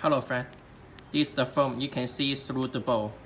Hello friend, this is the foam you can see through the bowl.